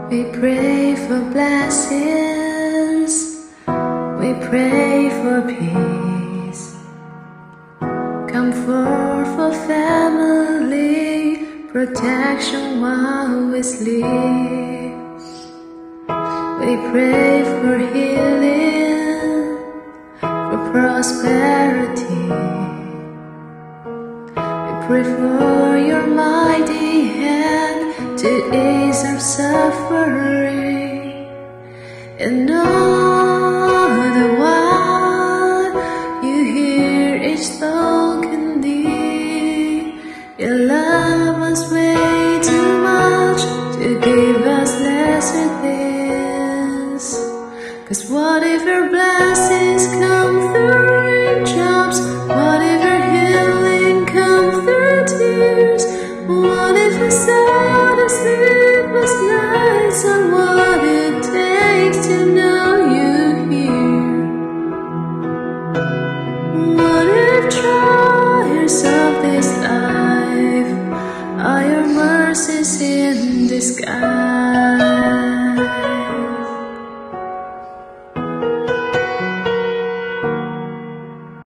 We pray for blessings, we pray for peace, comfort for family, protection while we sleep. We pray for healing, for prosperity. We pray for your mighty hand to ease our suffering. And all the while you hear each spoken need. You love us way too much to give us lesser things. 'Cause what if your blessings come through raindrops? What if your healing come through tears? What if we saw the sleepless nights and what it takes to know you here? What if trials of this life are your mercies in disguise?